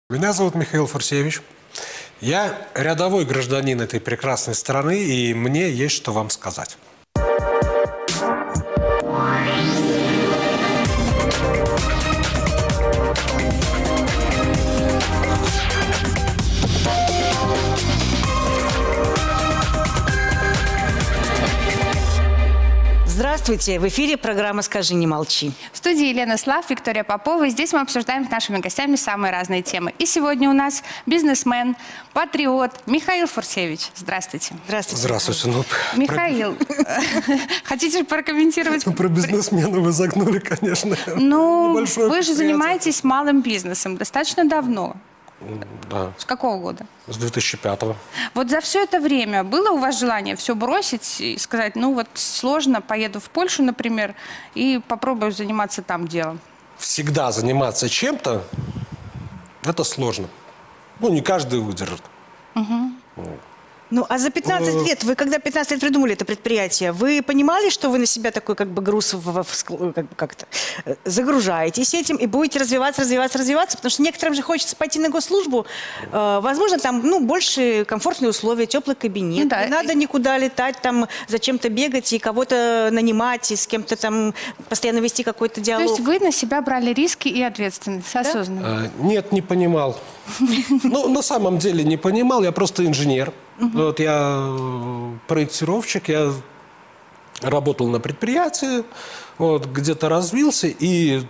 Меня зовут Михаил Фурсевич. Я рядовой гражданин этой прекрасной страны, и мне есть что вам сказать. Здравствуйте! В эфире программа «Скажи, не молчи». В студии Елена Слав, Виктория Попова. И здесь мы обсуждаем с нашими гостями самые разные темы. И сегодня у нас бизнесмен, патриот Михаил Фурсевич. Здравствуйте. Здравствуйте. Здравствуйте. Михаил, хотите прокомментировать? Про бизнесмена вы загнули, конечно. Ну, вы же занимаетесь малым бизнесом достаточно давно. Да. С какого года? С 2005-го. Вот за все это время было у вас желание все бросить и сказать, ну вот сложно, поеду в Польшу, например, и попробую заниматься там делом? Всегда заниматься чем-то – это сложно. Ну, не каждый выдержит. Ну, а за 15 лет, вы когда 15 лет придумали это предприятие, вы понимали, что вы на себя такой как бы груз как-то загружаетесь этим и будете развиваться? Потому что некоторым же хочется пойти на госслужбу, возможно, там, ну, больше комфортные условия, теплый кабинет, Ну, да. не надо никуда летать, там, зачем-то бегать и кого-то нанимать, и с кем-то там постоянно вести какой-то диалог. То есть вы на себя брали риски и ответственность осознанно? Нет, не понимал. Ну, на самом деле не понимал, я просто инженер. Вот я проектировщик, я работал на предприятии, вот, где-то развился, и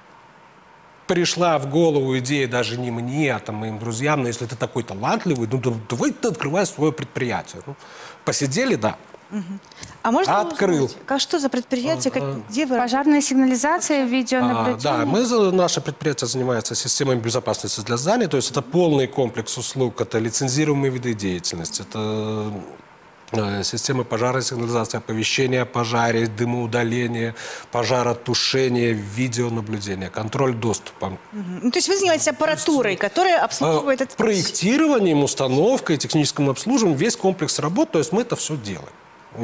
пришла в голову идея даже не мне, а там, моим друзьям, но если ты такой талантливый, ну, давай ты открывай свое предприятие. Ну, посидели, да. А можно Открыл. узнать, а что за предприятие, где вы? Пожарная сигнализация, видеонаблюдение? Да, наше предприятие занимается системой безопасности для зданий, то есть это полный комплекс услуг, это лицензируемые виды деятельности, это системы пожарной сигнализации, оповещения о пожаре, дымоудаления, пожаротушения, видеонаблюдения, контроль доступа. Ну, то есть вы занимаетесь аппаратурой, которая обслуживает этот... Проектированием, установкой, техническим обслуживанием, весь комплекс работ, то есть мы это все делаем.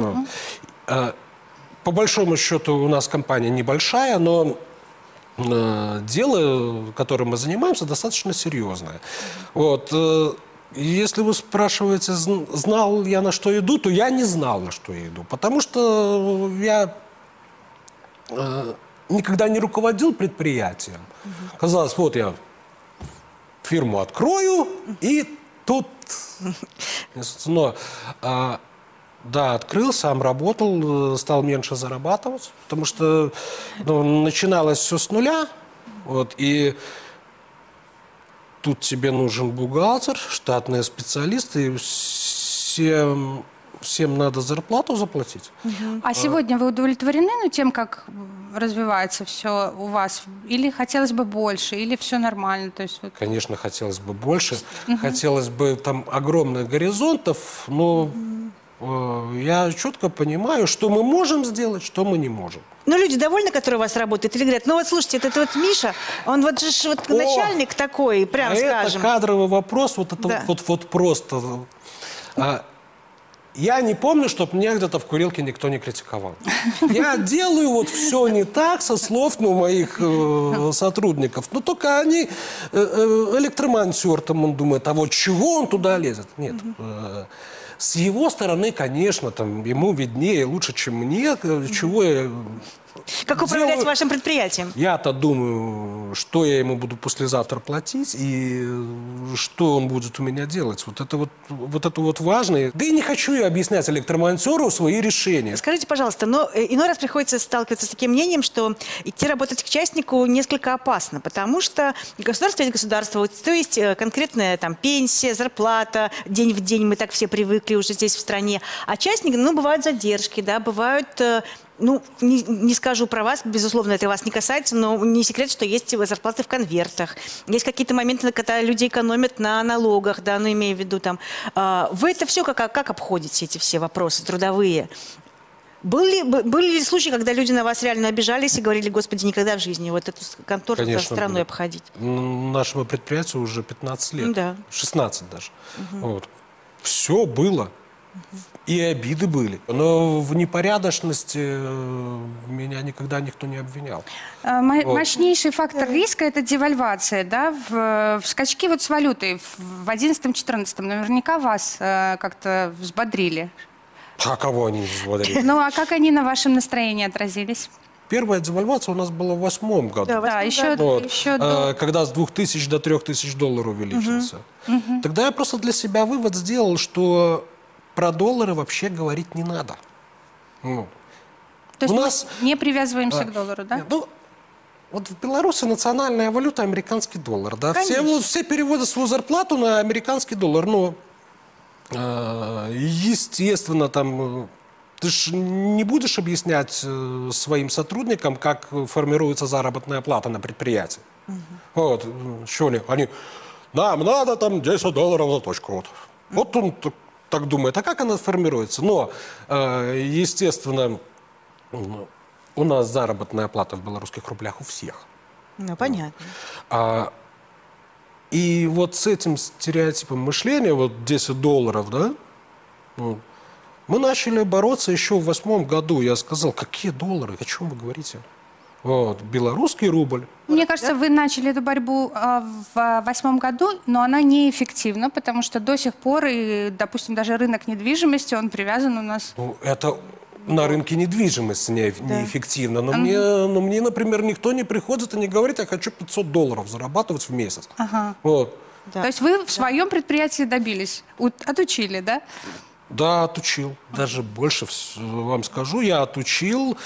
По большому счету у нас компания небольшая, но дело, которым мы занимаемся, достаточно серьезное. Вот. Если вы спрашиваете, знал я, на что иду, то я не знал, на что я иду. Потому что я никогда не руководил предприятием. Казалось, вот я фирму открою, и тут... Но... Да, открыл, сам работал, стал меньше зарабатывать, потому что начиналось все с нуля, вот, и тут тебе нужен бухгалтер, штатные специалисты, и всем надо зарплату заплатить. А сегодня вы удовлетворены тем, как развивается все у вас? Или хотелось бы больше, или все нормально? То есть, вот... Конечно, хотелось бы больше, хотелось бы там огромных горизонтов, но... Я четко понимаю, что мы можем сделать, что мы не можем. Ну, люди довольны, которые у вас работают? Или говорят, ну вот слушайте, это вот Миша, он вот же вот начальник такой, прям скажем. Это кадровый вопрос, вот это Да. вот просто. Я не помню, чтобы меня где-то в курилке никто не критиковал. Я делаю вот все не так со слов моих сотрудников. Но только они, электромонтер, там он думает, а вот чего он туда лезет? Нет. С его стороны, конечно, там, ему виднее, лучше, чем мне, чего я... Как управлять вашим предприятием? Я-то думаю, что я ему буду послезавтра платить и что он будет у меня делать. Вот это вот важно. Да и не хочу я объяснять электромонтеру свои решения. Скажите, пожалуйста, но иной раз приходится сталкиваться с таким мнением, что идти работать к частнику несколько опасно, потому что государство есть государство, то есть конкретная там пенсия, зарплата, день в день, мы так все привыкли уже здесь в стране. А частник, ну, бывают задержки, да, бывают... Ну, не скажу про вас, безусловно, это вас не касается, но не секрет, что есть зарплаты в конвертах. Есть какие-то моменты, когда люди экономят на налогах, да, ну, имею в виду там. Вы это все как обходите, эти все вопросы трудовые? Были ли случаи, когда люди на вас реально обижались и говорили, господи, никогда в жизни вот эту контору страной обходить? Нашему предприятию уже 15 лет, да. 16 даже. Вот. Все было. И обиды были. Но в непорядочности меня никогда никто не обвинял. Мощнейший фактор риска – это девальвация, да? В скачки вот с валютой в 11-14 наверняка вас как-то взбодрили. А кого они взбодрили? Ну, а как они на вашем настроении отразились? Первая девальвация у нас была в 2008 году. Да, еще до... Когда с 2000 до 3000 долларов увеличился. Тогда я просто для себя вывод сделал, что про доллары вообще говорить не надо. То есть мы не привязываемся к доллару, да? Ну, вот в Беларуси национальная валюта американский доллар. Да? Все переводят свою зарплату на американский доллар. Но, естественно, там... Ты же не будешь объяснять своим сотрудникам, как формируется заработная плата на предприятии. Вот, что они, нам надо там 10 долларов за точку. Вот он так думает, а как она формируется? Но, естественно, у нас заработная плата в белорусских рублях у всех. Ну, понятно. И вот с этим стереотипом мышления, вот 10 долларов, да, мы начали бороться еще в 2008 году. Я сказал, какие доллары, о чем вы говорите? Вот, белорусский рубль. Мне кажется, вы начали эту борьбу в 2008 году, но она неэффективна, потому что до сих пор, и, допустим, даже рынок недвижимости, он привязан у нас... Ну, это на рынке недвижимости неэффективно. Но мне, например, никто не приходит и не говорит, я хочу 500 долларов зарабатывать в месяц. Вот. Да. То есть вы в своем предприятии добились, отучили, да? Да, отучил. Даже больше вам скажу, я отучил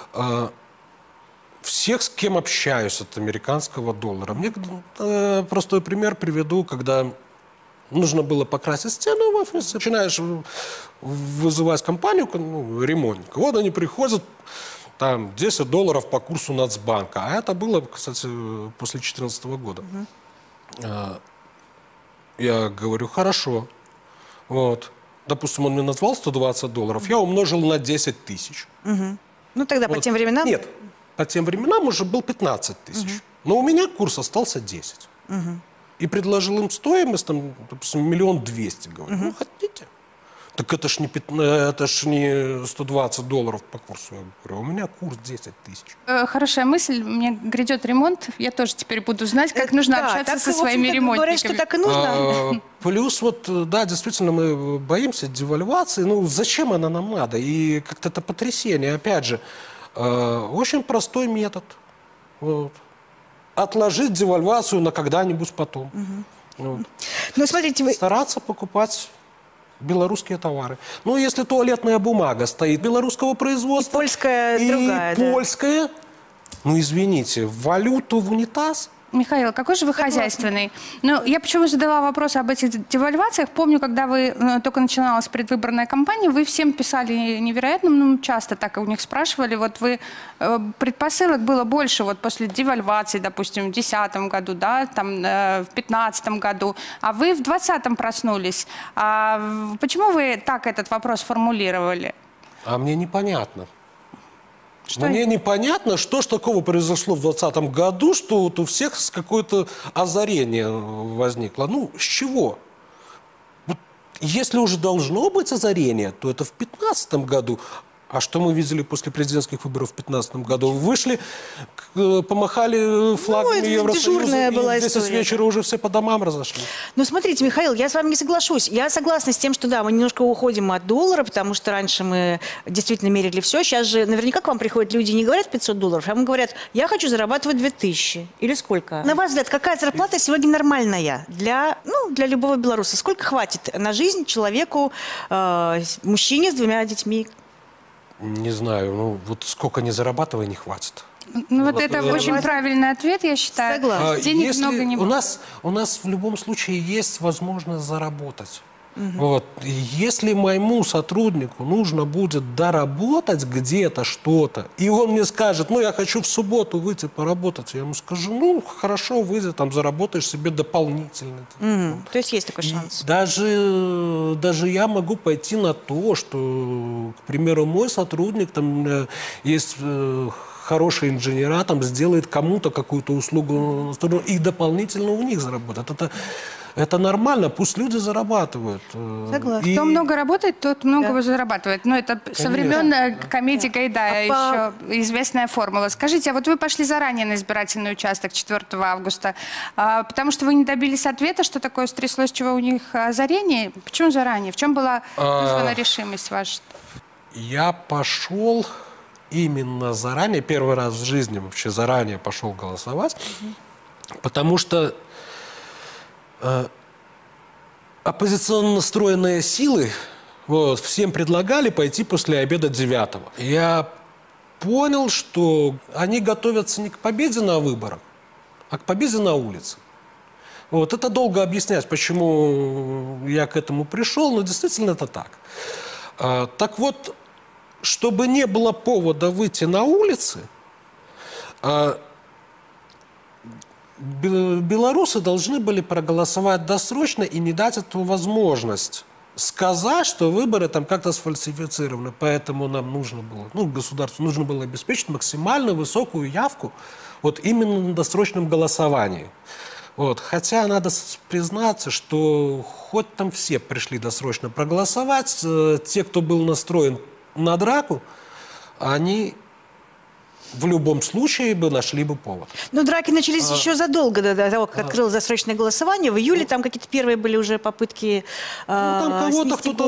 всех, с кем общаюсь от американского доллара. Мне простой пример приведу, когда нужно было покрасить стену в офисе. Начинаешь вызывать компанию, ремонтника. Вот они приходят, там 10 долларов по курсу Нацбанка. А это было, кстати, после 2014 года. Я говорю, хорошо. Вот. Допустим, он мне назвал 120 долларов, я умножил на 10 тысяч. Ну, тогда по тем временам... Нет, по тем временам уже был 15 тысяч. Но у меня курс остался 10. И предложил им стоимость, там, допустим, 1 200 000. Говорю, ну, хотите? Так это ж не 120 долларов по курсу. Я говорю, у меня курс 10 тысяч. Хорошая мысль. Мне грядет ремонт. Я тоже теперь буду знать, как нужно общаться со своими ремонтниками. Говорят, что так и нужно. Плюс вот, да, действительно, мы боимся девальвации. Ну, зачем она нам надо? И как-то это потрясение. Опять же, очень простой метод. Вот. Отложить девальвацию на когда-нибудь потом. Вот. Ну, смотрите, вы... Стараться покупать белорусские товары. Ну, если туалетная бумага стоит белорусского производства... И польская другая, да. Польская. Ну, извините, валюту в унитаз... Михаил, какой же вы хозяйственный? Ну, я почему задала вопрос об этих девальвациях. Помню, когда вы только начиналась предвыборная кампания, вы всем писали невероятно часто, так и у них спрашивали. Вот вы предпосылок было больше вот после девальвации, допустим, в 2010 году, да, там, в 2015 году, а вы в 2020 проснулись. Почему вы так этот вопрос формулировали? А мне непонятно. Мне непонятно, что ж такого произошло в 2020 году, что вот у всех какое-то озарение возникло. Ну, с чего? Вот, если уже должно быть озарение, то это в 2015 году. А что мы видели после президентских выборов в 2015 году? Вышли, помахали флагами Евросоюза, и в 10 вечера уже все по домам разошлись. Ну, смотрите, Михаил, я с вами не соглашусь. Я согласна с тем, что да, мы немножко уходим от доллара, потому что раньше мы действительно мерили все. Сейчас же наверняка к вам приходят люди и не говорят 500 долларов, а вам говорят, я хочу зарабатывать 2000. Или сколько? На ваш взгляд, какая зарплата сегодня нормальная для любого белоруса? Сколько хватит на жизнь человеку, мужчине с 2 детьми? Не знаю, ну вот сколько не зарабатывай, не хватит. Ну вот это очень правильный ответ, я считаю. Согласна. Денег много не будет. У нас в любом случае есть возможность заработать. Вот. Если моему сотруднику нужно будет доработать где-то что-то, и он мне скажет, ну я хочу в субботу выйти поработать, я ему скажу, ну хорошо, выйди, там заработаешь себе дополнительно. То есть есть такой шанс? Даже я могу пойти на то, что, к примеру, мой сотрудник, там есть хорошие инженера, там сделает кому-то какую-то услугу и дополнительно у них заработает. Это нормально, пусть люди зарабатывают. Согласна. Кто много работает, тот много зарабатывает. Но это со времен комедии Гайдая еще известная формула. Скажите, а вот вы пошли заранее на избирательный участок 4 августа, потому что вы не добились ответа, что такое стряслось, чего у них озарение? Почему заранее? В чем была вызвана решимость ваша? Я пошел именно заранее, первый раз в жизни вообще заранее пошел голосовать, потому что оппозиционно настроенные силы вот, всем предлагали пойти после обеда 9-го. Я понял, что они готовятся не к победе на выборах, а к победе на улице. Вот, это долго объяснять, почему я к этому пришел, но действительно это так. Так вот, чтобы не было повода выйти на улицы, белорусы должны были проголосовать досрочно и не дать эту возможность сказать, что выборы там как-то сфальсифицированы. Поэтому нам нужно было, государству нужно было обеспечить максимально высокую явку вот именно на досрочном голосовании. Вот. Хотя надо признаться, что хоть там все пришли досрочно проголосовать, те, кто был настроен на драку, они в любом случае бы нашли бы повод. Но драки начались еще задолго до того, как открылось досрочное голосование. В июле там какие-то первые были уже попытки там кого-то кто-то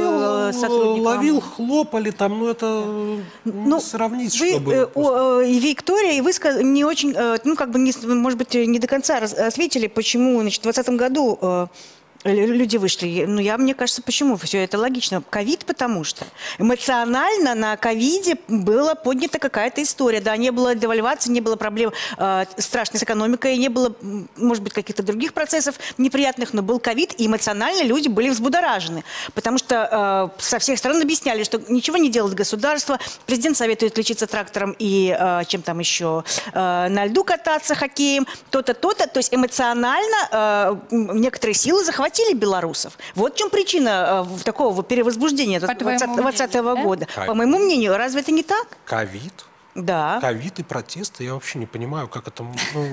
ловил, хлопали, там, это не сравнить, что было. И Виктория, и вы не очень, может быть, не до конца ответили, почему, значит, в 2020 году люди вышли. Мне кажется, почему? Все это логично. Ковид, потому что эмоционально на ковиде была поднята какая-то история. Да, не было девальвации, не было проблем страшной с экономикой, не было, может быть, каких-то других процессов неприятных, но был ковид, и эмоционально люди были взбудоражены. Потому что со всех сторон объясняли, что ничего не делает государство, президент советует лечиться трактором и чем там еще, на льду кататься, хоккеем, то-то, то-то. То есть эмоционально некоторые силы захватили белорусов. Вот в чем причина такого перевозбуждения 2020 года. Да? По моему мнению, разве это не так? Ковид? Да. Ковид и протесты, я вообще не понимаю, как это...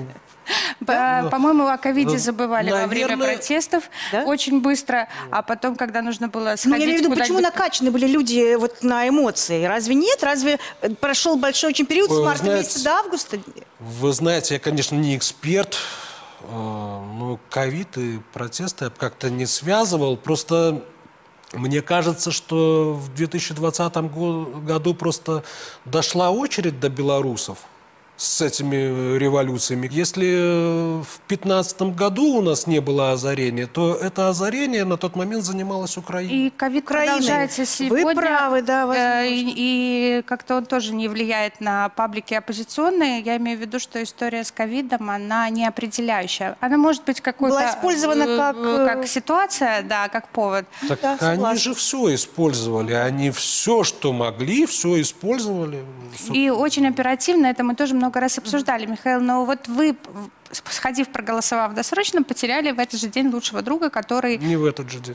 По-моему, о ковиде забывали во время протестов очень быстро, а потом, когда нужно было сходить... Я имею в виду, почему накачаны были люди вот на эмоции? Разве нет? Разве прошел большой очень период с марта месяца до августа? Вы знаете, я, конечно, не эксперт, но ковид и протесты я как-то не связывал. Просто мне кажется, что в 2020 году просто дошла очередь до белорусов с этими революциями. Если в 2015 году у нас не было озарения, то это озарение на тот момент занималась Украина. И ковид продолжается сегодня. Вы правы, да. И как-то он тоже не влияет на паблики оппозиционные. Я имею в виду, что история с ковидом, она не определяющая. Она может быть какой-то... Была использована как ситуация, да, как повод. Так да, они же все использовали. Они все, что могли, все использовали. И очень оперативно, это мы тоже много раз обсуждали, Михаил, но вот вы, сходив, проголосовав досрочно, потеряли в этот же день лучшего друга, который... Не в этот же день.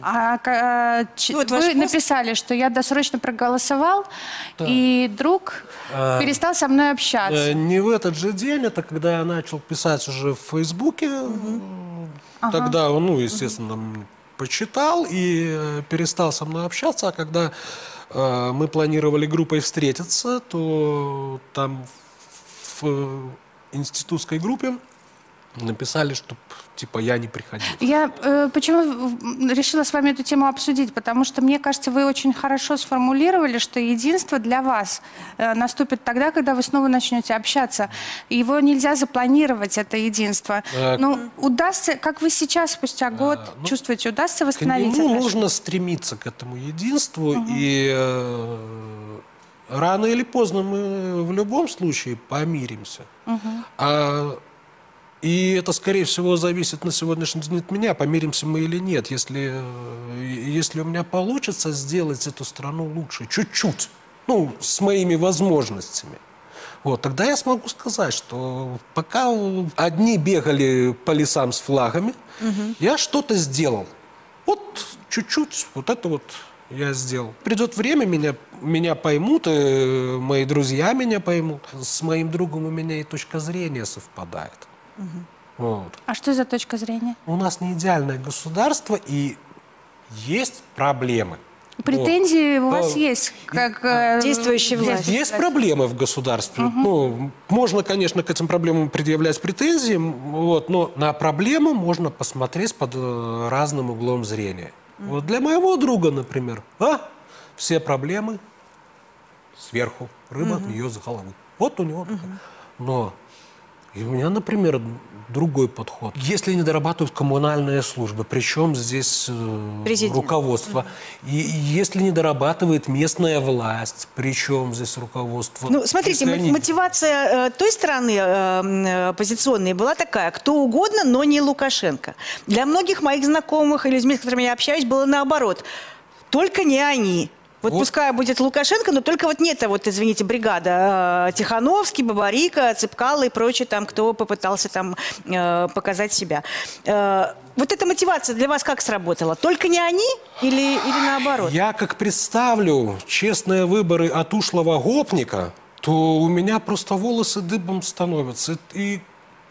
Вы написали, что я досрочно проголосовал, и друг перестал со мной общаться. Не в этот же день, это когда я начал писать уже в Фейсбуке. Тогда он, естественно, почитал и перестал со мной общаться, а когда мы планировали группой встретиться, то там в институтской группе написали, что типа я не приходил. Я почему решила с вами эту тему обсудить? Потому что, мне кажется, вы очень хорошо сформулировали, что единство для вас наступит тогда, когда вы снова начнете общаться. Его нельзя запланировать, это единство. Удастся, как вы сейчас, спустя год, чувствуете, удастся восстановить это? Нужно стремиться к этому единству, и рано или поздно мы в любом случае помиримся. И это, скорее всего, зависит на сегодняшний день от меня, помиримся мы или нет. Если у меня получится сделать эту страну лучше, чуть-чуть, с моими возможностями, тогда я смогу сказать, что пока одни бегали по лесам с флагами, я что-то сделал. Вот чуть-чуть, вот это вот я сделал. Придет время, меня поймут, и мои друзья меня поймут. С моим другом у меня и точка зрения совпадает. Вот. А что за точка зрения? У нас не идеальное государство, и есть проблемы. Претензии у вас Да. есть, как Действующей власти. Есть проблемы в государстве. Ну, можно, конечно, к этим проблемам предъявлять претензии, вот, но на проблему можно посмотреть под разным углом зрения. Вот для моего друга, например, все проблемы сверху, рыба от нее с головы. Вот у него. Но и у меня, например, другой подход. Если не дорабатывают коммунальные службы, причем здесь руководство, и если не дорабатывает местная власть, причем здесь руководство. Ну, смотрите, мотивация той стороны оппозиционной была такая: кто угодно, но не Лукашенко. Для многих моих знакомых и людьми, с которыми я общаюсь, было наоборот. Только не они. Вот пускай будет Лукашенко, но только вот нет, извините, бригада Тихановский, Бабарика, Цепкало и прочие там, кто попытался там показать себя. Вот эта мотивация для вас как сработала? Только не они или наоборот? Я как представлю честные выборы от ушлого гопника, то у меня просто волосы дыбом становятся. И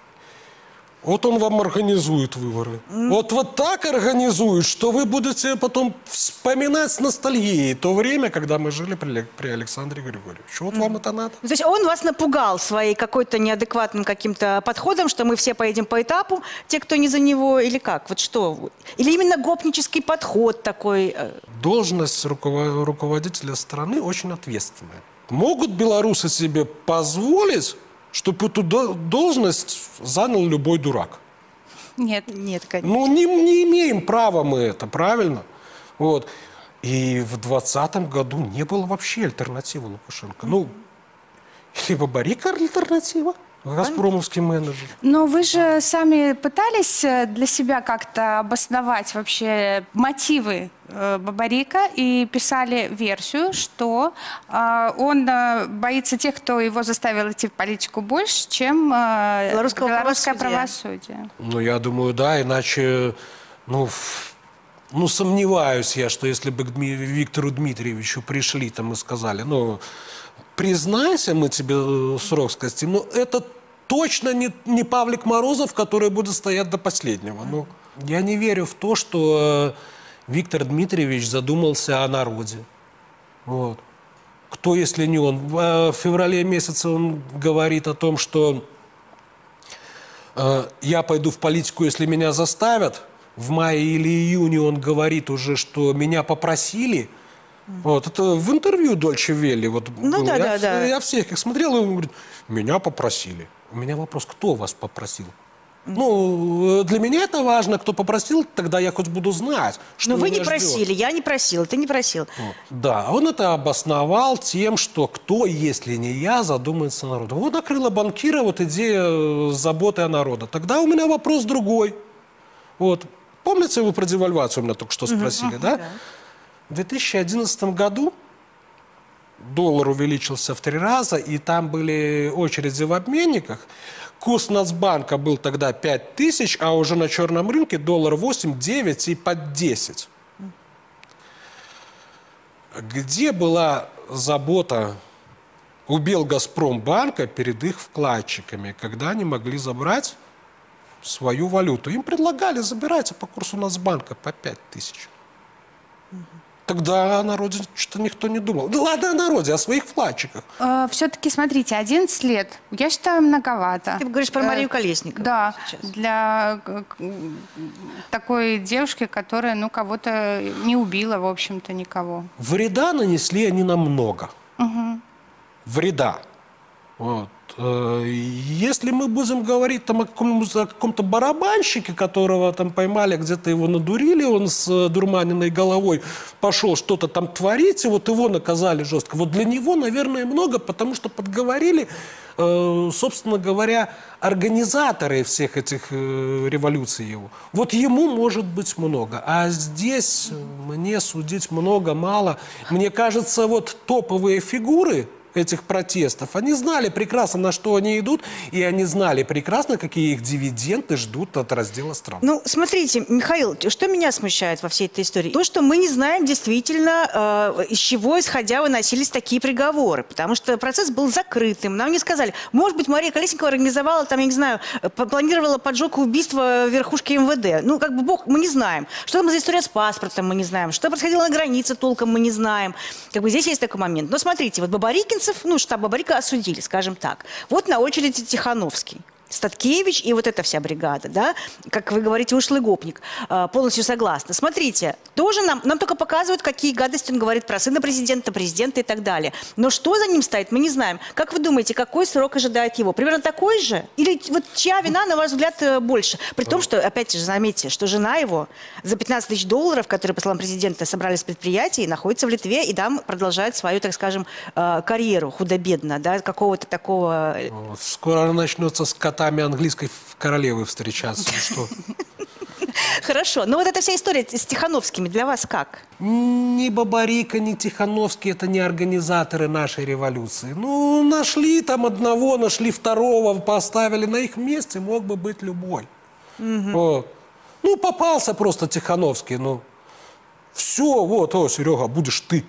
вот он вам организует выборы. Вот так организует, что вы будете потом вспоминать с ностальгией то время, когда мы жили при Александре Григорьевиче. Вот вам это надо. То есть он вас напугал своей какой-то неадекватным каким-то подходом, что мы все поедем по этапу, те, кто не за него, или как? Вот что? Или именно гопнический подход такой? Должность руководителя страны очень ответственная. Могут белорусы себе позволить, чтобы эту должность занял любой дурак? Нет. Нет, конечно. Ну, не имеем права мы это, правильно? Вот. И в 2020 году не было вообще альтернативы Лукашенко. Ну, либо Бабарика альтернатива, газпромовский менеджер. Но вы же сами пытались для себя как-то обосновать вообще мотивы Бабарика и писали версию, что он боится тех, кто его заставил идти в политику больше, чем белорусское правосудие. Ну, я думаю, да, иначе, ну, сомневаюсь я, что если бы к Виктору Дмитриевичу пришли там и сказали, ну, признайся, мы тебе срок скостим, но это точно не Павлик Морозов, который будет стоять до последнего. Ну, я не верю в то, что Виктор Дмитриевич задумался о народе. Вот. Кто, если не он? В феврале месяце он говорит о том, что я пойду в политику, если меня заставят. В мае или июне он говорит уже, что меня попросили. Вот, это в интервью Дольче Велле. Вот, ну, да. Я всех их смотрел, и он говорит, меня попросили. У меня вопрос, кто вас попросил? Ну, для меня это важно, кто попросил, тогда я хоть буду знать, что но вы не ждет. просили, я не просил, ты не просил. Да, он это обосновал тем, что кто, если не я, задумается народу. Вот накрыла банкира вот идея заботы о народе. Тогда у меня вопрос другой. Вот. Помните, вы про девальвацию меня только что спросили, да? В 2011 году доллар увеличился в 3 раза, и там были очереди в обменниках. Курс Нацбанка был тогда 5000, а уже на черном рынке доллар 8, 9 и под 10. Где была забота у Белгазпромбанка перед их вкладчиками, когда они могли забрать свою валюту? Им предлагали, забирайте по курсу Нацбанка по 5000. Тогда о народе что-то никто не думал. Да ладно о народе, о своих вкладчиках. Все-таки, смотрите, 11 лет, я считаю, многовато. Ты говоришь про Марию Колесникову. Да, сейчас. Для такой девушки, которая, ну, кого-то не убила, в общем-то, никого. Вреда нанесли они намного. Вреда. Вот. Если мы будем говорить там, о каком-то барабанщике, которого там поймали, где-то его надурили, он с дурманенной головой пошел что-то там творить, и вот его наказали жестко. Вот для него, наверное, много, потому что подговорили, собственно говоря, организаторы всех этих революций его. Вот ему может быть много. А здесь мне судить много, мало. Мне кажется, вот топовые фигуры этих протестов, они знали прекрасно, на что они идут, и они знали прекрасно, какие их дивиденды ждут от раздела стран. Ну, смотрите, Михаил, что меня смущает во всей этой истории? То, что мы не знаем действительно, из чего, исходя, выносились такие приговоры. Потому что процесс был закрытым. Нам не сказали. Может быть, Мария Колесникова организовала, там, я не знаю, планировала поджог и убийство верхушки МВД. Ну, как бы бог, мы не знаем. Что там за история с паспортом, мы не знаем. Что происходило на границе, толком мы не знаем. Как бы здесь есть такой момент. Но смотрите, вот бабарикинцев, ну, штаб Бабарика осудили, скажем так. Вот на очереди Тихановский, Статкевич и вот эта вся бригада, да, как вы говорите, ушлый гопник. Полностью согласна. Смотрите, тоже нам только показывают, какие гадости он говорит про сына президента, президента и так далее. Но что за ним стоит, мы не знаем. Как вы думаете, какой срок ожидает его? Примерно такой же? Или вот чья вина, на ваш взгляд, больше? При том, что, опять же, заметьте, что жена его за 15 тысяч долларов, которые, по словам президента, собрали с предприятий, находится в Литве и там продолжает свою, так скажем, карьеру худо-бедно, да, какого-то такого... Скоро начнется с котами английской королевы встречаться. Что? Хорошо. Но вот эта вся история с Тихановскими для вас как? Ни Бабарика, ни Тихановский – это не организаторы нашей революции. Ну, нашли там одного, нашли второго, поставили на их месте, мог бы быть любой. Вот. Ну, попался просто Тихановский, ну. Все, вот, о, Серега, будешь ты.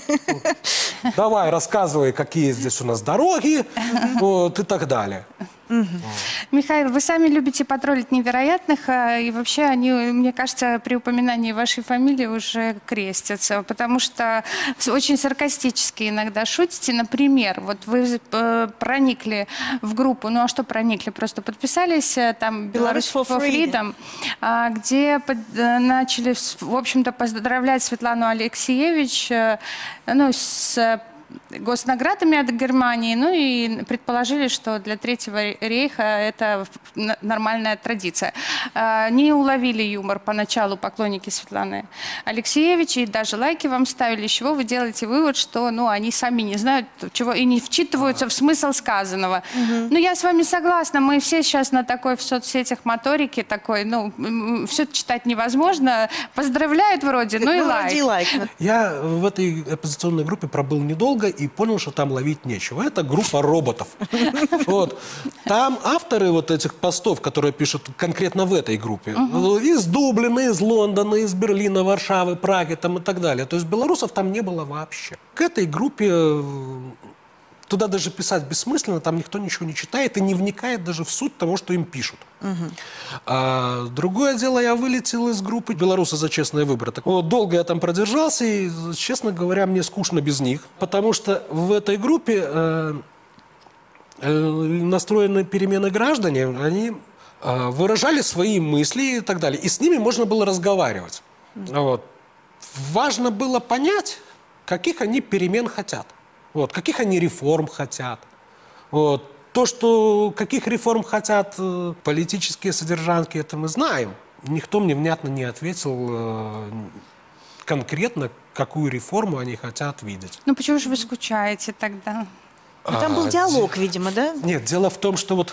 Давай, рассказывай, какие здесь у нас дороги, вот, и так далее. Михаил, вы сами любите потроллить невероятных, и вообще они, мне кажется, при упоминании вашей фамилии уже крестятся, потому что очень саркастически иногда шутите. Например, вот вы проникли в группу, ну а что проникли? Просто подписались, там «Беларусь for Freedom», где начали, в общем-то, поздравлять Светлану Алексеевич, ну, с госнаградами от Германии, ну и предположили, что для Третьего рейха это нормальная традиция. Не уловили юмор поначалу поклонники Светланы Алексеевич, и даже лайки вам ставили, из чего вы делаете вывод, что, ну, они сами не знают, чего, и не вчитываются в смысл сказанного. Ну, я с вами согласна, мы все сейчас на такой в соцсетях моторике такой, ну, все читать невозможно, поздравляют вроде, ну и лайк. Я в этой оппозиционной группе пробыл недолго и понял, что там ловить нечего. Это группа роботов. Вот. Там авторы вот этих постов, которые пишут конкретно в этой группе, из Дублина, из Лондона, из Берлина, Варшавы, Праги там, и так далее. То есть белорусов там не было вообще. К этой группе туда даже писать бессмысленно, там никто ничего не читает и не вникает даже в суть того, что им пишут. Другое дело, я вылетел из группы «Белорусы за честные выборы». Так, вот, долго я там продержался, и, честно говоря, мне скучно без них, потому что в этой группе настроенные перемены граждане, они выражали свои мысли и так далее, и с ними можно было разговаривать. Вот. Важно было понять, каких они перемен хотят. Вот, каких они реформ хотят. Вот. То, что каких реформ хотят политические содержанки, это мы знаем. Никто мне внятно не ответил конкретно, какую реформу они хотят видеть. Ну почему же вы скучаете тогда? Там был диалог, видимо, да? Нет, дело в том, что вот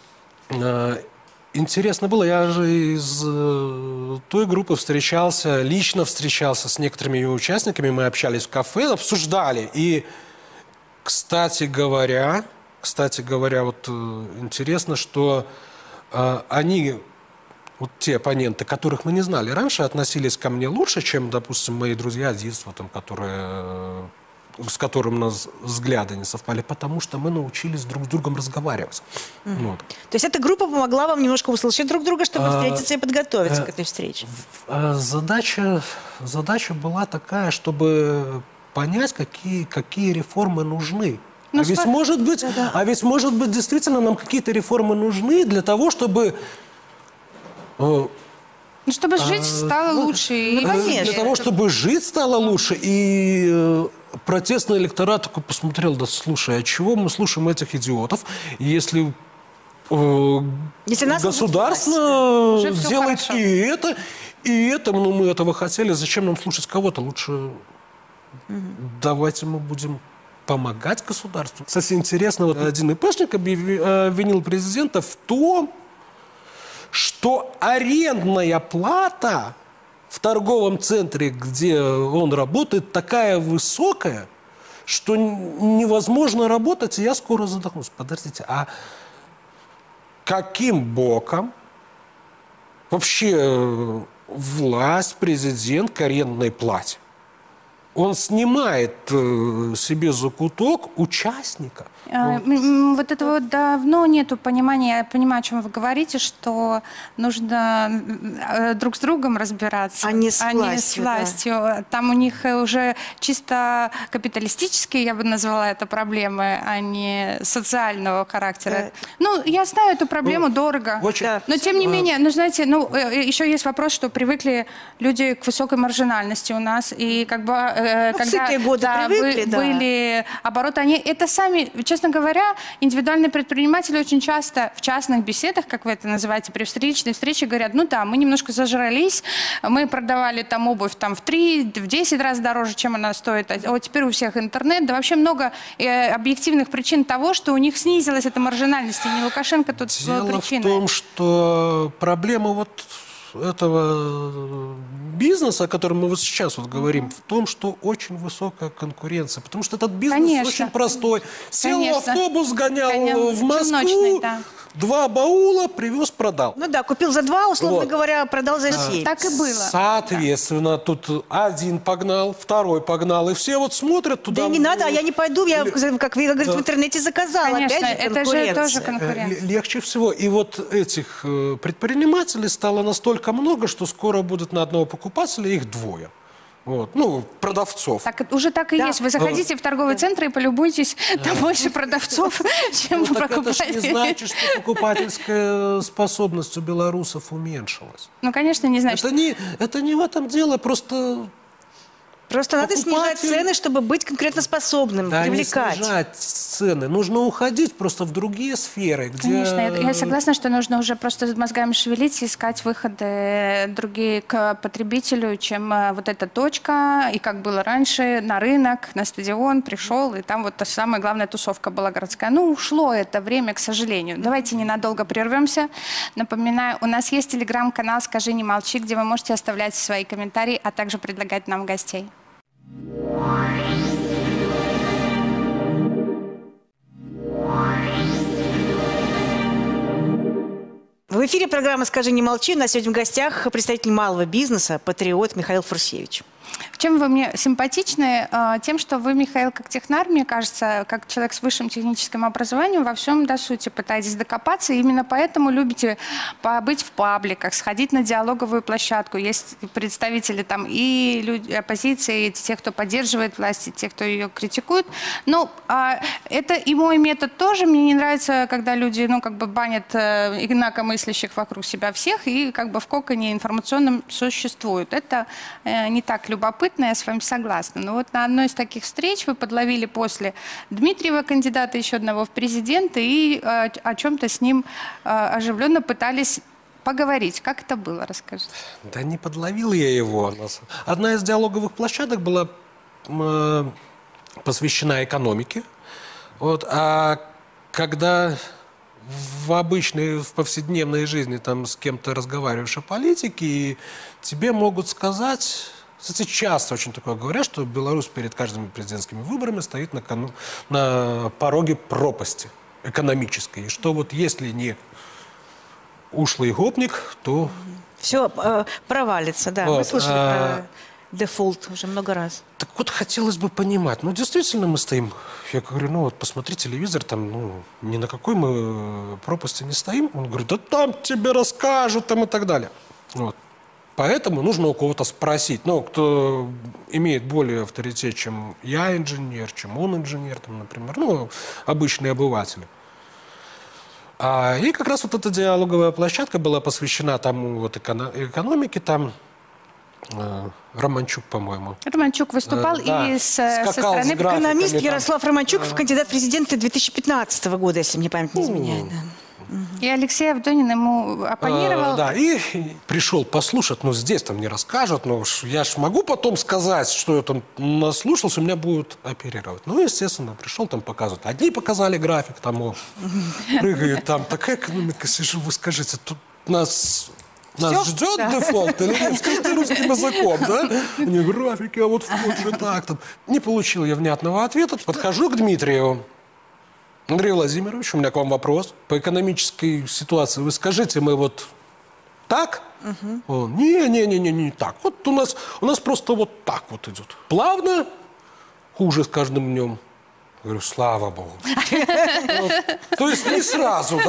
интересно было, я же из той группы лично встречался с некоторыми ее участниками, мы общались в кафе, обсуждали. И, кстати говоря, вот интересно, что они, вот те оппоненты, которых мы не знали раньше, относились ко мне лучше, чем, допустим, мои друзья детства, там, с которым у нас взгляды не совпали, потому что мы научились друг с другом разговаривать. Вот. То есть эта группа помогла вам немножко услышать друг друга, чтобы встретиться и подготовиться к этой встрече? Задача была такая, чтобы понять, какие реформы нужны. А ведь, может быть, действительно нам какие-то реформы нужны для того, чтобы... чтобы жить стало лучше. Для того, чтобы жить стало лучше. И протестный электорат такой посмотрел, да слушай, а чего мы слушаем этих идиотов, если государство сделает и это, ну мы этого хотели, зачем нам слушать кого-то? Лучше давайте мы будем помогать государству. Кстати, интересно, вот один ИПшник обвинил президента в том, что арендная плата в торговом центре, где он работает, такая высокая, что невозможно работать, и я скоро задохнусь. Подождите, а каким боком вообще власть, президент к арендной плате? Он снимает себе закуток участника. Вот этого вот давно нету понимания, я понимаю, о чем вы говорите, что нужно друг с другом разбираться, а не с властью. Да. Там у них уже чисто капиталистические, я бы назвала это, проблемы, а не социального характера. Да. Ну, я знаю эту проблему, дорого. Да. Но тем не менее, ну, знаете, еще есть вопрос, что привыкли люди к высокой маржинальности у нас, и как бы когда годы привыкли, были обороты, они это сами, честно говоря, индивидуальные предприниматели очень часто в частных беседах, как вы это называете, при встречной встрече говорят, ну да, мы немножко зажрались, мы продавали там обувь там, в 3-10 раз дороже, чем она стоит, а вот теперь у всех интернет, да вообще много объективных причин того, что у них снизилась эта маржинальность, и не Лукашенко тут причина. Дело в том, что проблема вот этого бизнеса, о котором мы вот сейчас вот говорим, в том, что очень высокая конкуренция. Потому что этот бизнес очень простой. Сел в автобус, сгонял в Москву, 2 баула, привез, продал. Ну да, купил за 2, условно говоря, продал за 7. Так и было. Соответственно, тут один погнал, второй погнал, и все вот смотрят туда. Да не надо, а я не пойду, я, как вы говорите, в интернете заказала. Конечно, опять же, это же тоже конкуренция. Легче всего. И вот этих предпринимателей стало настолько много, что скоро будет на одного покупателя их 2. Вот. Ну, продавцов. Так, уже так и есть. Вы заходите в торговый центр и полюбуйтесь, там больше продавцов, чем покупателей. Это же не значит, что покупательская способность у белорусов уменьшилась. Ну, конечно, не значит. Это не в этом дело, просто надо снижать цены, чтобы быть конкурентоспособным, привлекать. Не снижать цены. Нужно уходить просто в другие сферы, где... Конечно, я согласна, что нужно уже просто мозгами шевелить и искать выходы другие к потребителю, чем вот эта точка, и как было раньше, на рынок, на стадион пришел, и там вот та самая главная тусовка была городская. Ну, ушло это время, к сожалению. Давайте ненадолго прервемся. Напоминаю, у нас есть телеграм-канал «Скажи, не молчи», где вы можете оставлять свои комментарии, а также предлагать нам гостей. В эфире программа «Скажи, не молчи». У нас сегодня в гостях представитель малого бизнеса, патриот Михаил Фурсевич. Чем вы мне симпатичны? Тем, что вы, Михаил, как технарь, мне кажется, как человек с высшим техническим образованием, во всем до сути пытаетесь докопаться. И именно поэтому любите побыть в пабликах, сходить на диалоговую площадку. Есть представители там и люди оппозиции, и те, кто поддерживает власть, и те, кто ее критикует. Но это и мой метод тоже. Мне не нравится, когда люди, ну, как бы банят инакомыслящих вокруг себя всех и как бы в коконе информационном существуют. Это не так любопытно, я с вами согласна. Но вот на одной из таких встреч вы подловили после Дмитриева, кандидата еще одного в президенты, и о чем-то с ним оживленно пытались поговорить. Как это было? Расскажите. Да не подловил я его. Одна из диалоговых площадок была посвящена экономике. Вот, а когда в повседневной жизни там с кем-то разговариваешь о политике, и тебе могут сказать... Кстати, часто очень такое говорят, что Беларусь перед каждыми президентскими выборами стоит на пороге пропасти экономической. И что вот если не ушлый гопник, то... Все провалится, да. Вот, мы слышали про дефолт уже много раз. Так вот, хотелось бы понимать, ну, действительно мы стоим... Я говорю, ну, вот посмотри телевизор, там, ну, ни на какой мы пропасти не стоим. Он говорит, да там тебе расскажут, там и так далее. Вот. Поэтому нужно у кого-то спросить, ну, кто имеет более авторитет, чем я инженер, чем он инженер, там, например, ну, обычные обыватели. И как раз вот эта диалоговая площадка была посвящена тому вот экономике, там Романчук, по-моему. Романчук выступал и со стороны... Экономист Ярослав Романчук, кандидат в президенты 2015 года, если мне память не изменяет. Да. И Алексей Авдонин ему оппонировал. Да, и пришел послушать, но здесь там не расскажут, но я ж могу потом сказать, что я там наслушался, у меня будут оперировать. Ну, естественно, пришел, там показывают. Одни показали график, там прыгают, там такая экономика, сижу, вы скажите, тут нас Нас Всё? ждет Да. дефолт или нет? Скажи ты русским языком, да? Не графики, а вот вход же так там. Не получил я внятного ответа. Подхожу к Дмитриеву. Андрей Владимирович, у меня к вам вопрос. По экономической ситуации вы скажите, мы вот так? Он, не так. Вот у нас просто вот так вот идет. Плавно, хуже с каждым днем. Говорю, слава Богу. То есть не сразу,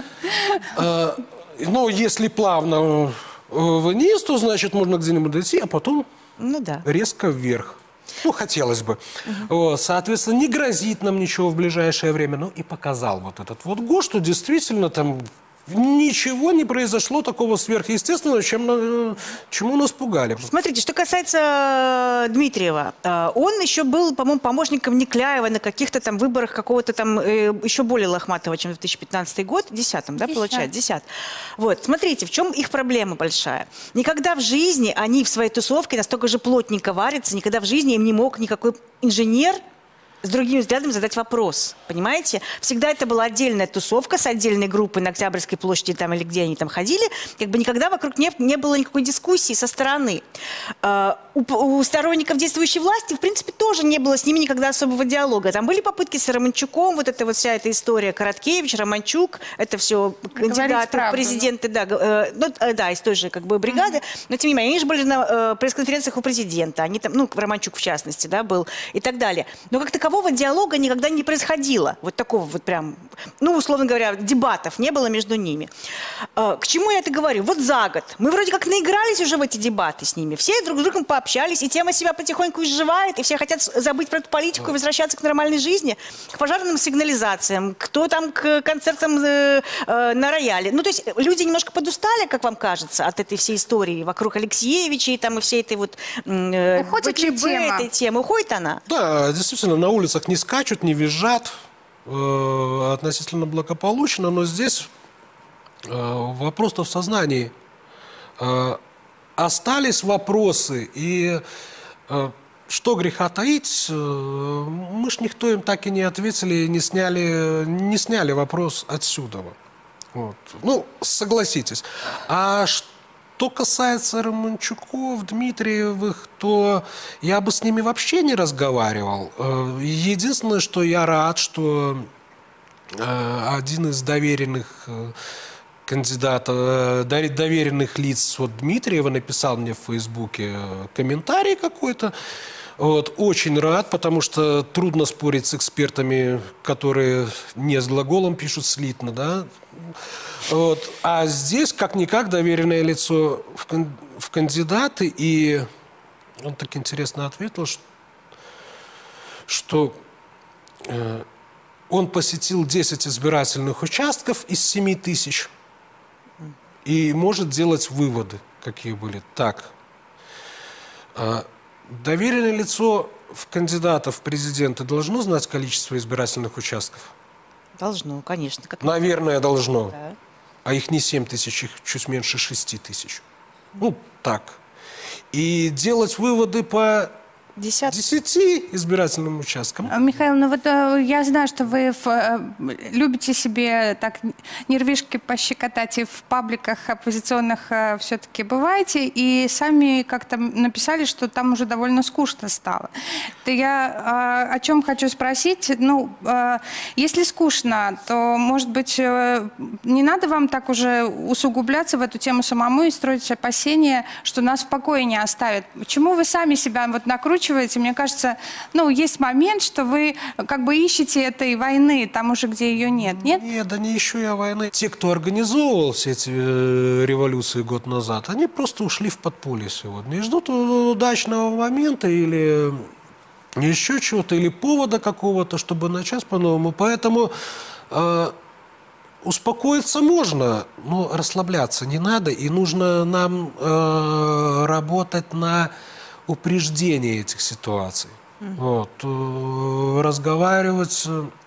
да? Но если плавно вниз, то значит можно где-нибудь дойти, а потом Ну да. резко вверх. Ну, хотелось бы. Вот, соответственно, не грозит нам ничего в ближайшее время. Ну, и показал вот этот вот год, что действительно там ничего не произошло такого сверхъестественного, чему нас пугали. Смотрите, что касается Дмитриева, он еще был, по-моему, помощником Никляева на каких-то там выборах какого-то там еще более лохматого, чем 2015 год, 10-м, да, получается, 10. Вот, смотрите, в чем их проблема большая. Никогда в жизни они в своей тусовке настолько же плотненько варятся, никогда в жизни им не мог никакой инженер с другим взглядом задать вопрос, понимаете? Всегда это была отдельная тусовка с отдельной группой на Октябрьской площади там, или где они там ходили. Как бы никогда вокруг не было никакой дискуссии со стороны. У сторонников действующей власти, в принципе, тоже не было с ними никогда особого диалога. Там были попытки с Романчуком, вот эта вот вся эта история Короткевич, Романчук, это все кандидаты в президенты, да, да, из той же как бы бригады. Но тем не менее, они же были на пресс-конференциях у президента, они там, ну, Романчук в частности, да, был и так далее. Но как такового диалога никогда не происходило. Вот такого вот прям, ну, условно говоря, дебатов не было между ними. К чему я это говорю? Вот за год мы вроде как наигрались уже в эти дебаты с ними. Все друг с другом пообщались, и тема себя потихоньку изживает, и все хотят забыть про эту политику и возвращаться к нормальной жизни, к пожарным сигнализациям, кто там к концертам на рояле. Ну, то есть люди немножко подустали, как вам кажется, от этой всей истории вокруг Алексеевича и там и всей этой вот Уходит ли тема? этой темы. Уходит она? Да, действительно, на улицах не скачут, не визжат, относительно благополучно, но здесь вопрос-то в сознании. Остались вопросы, и что греха таить, мы ж никто им так и не ответили, не сняли вопрос отсюда. Вот. Ну, согласитесь. А что касается Романчуков, Дмитриевых, то я бы с ними вообще не разговаривал. Единственное, что я рад, что один из доверенных кандидатов, доверенных лиц вот Дмитриева написал мне в Фейсбуке комментарий какой-то. Вот, очень рад, потому что трудно спорить с экспертами, которые не с глаголом пишут слитно, да. Вот. А здесь, как-никак, доверенное лицо в кандидаты, и он так интересно ответил, что он посетил 10 избирательных участков из 7 тысяч и может делать выводы, какие были. Так, доверенное лицо в кандидатов в президенты должно знать количество избирательных участков? Должно, конечно. Наверное, должно. Да. А их не 7 тысяч, их чуть меньше 6 тысяч. Ну, так. И делать выводы по 10 избирательным участкам. Михаил, ну вот я знаю, что вы любите себе так нервишки пощекотать и в пабликах оппозиционных все-таки бываете, и сами как-то написали, что там уже довольно скучно стало. То я о чем хочу спросить, ну, если скучно, то, может быть, не надо вам так уже усугубляться в эту тему самому и строить опасения, что нас в покое не оставят. Почему вы сами себя вот накручиваете? Мне кажется, ну, есть момент, что вы как бы ищете этой войны там уже, где ее нет, нет? Нет, да не ищу я войны. Те, кто организовывал все эти революции год назад, они просто ушли в подполье сегодня и ждут удачного момента или еще чего-то, или повода какого-то, чтобы начать по-новому. Поэтому успокоиться можно, но расслабляться не надо, и нужно нам работать на упреждение этих ситуаций. Вот. Разговаривать